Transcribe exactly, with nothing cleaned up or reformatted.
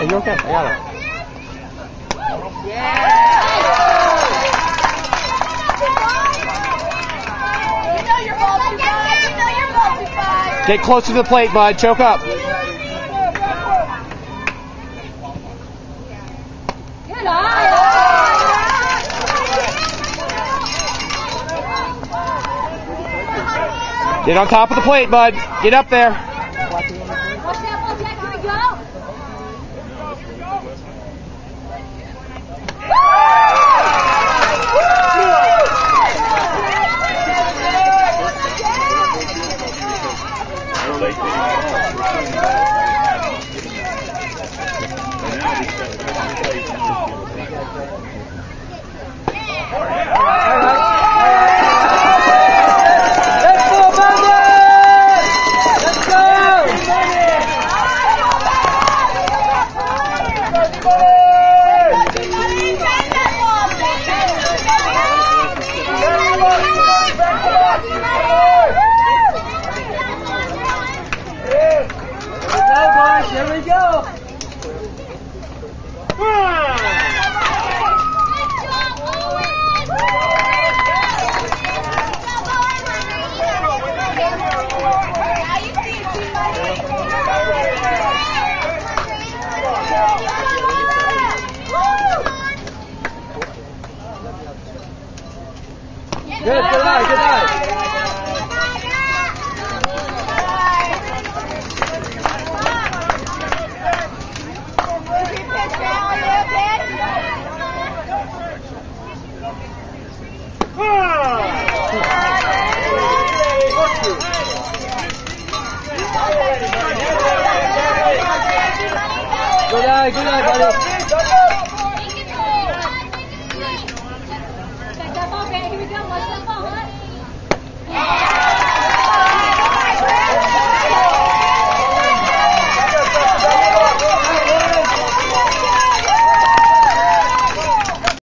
you're okay. I got it. Yeah! You know you're ball too far. You know you're ball too far. Get close to the plate, bud. Choke up. Good eye. Get on top of the plate, bud. Get up there. Watch that ball, Jack. Here we go. Here we go. Good, good eye, good eye. Good eye, good eye, buddy.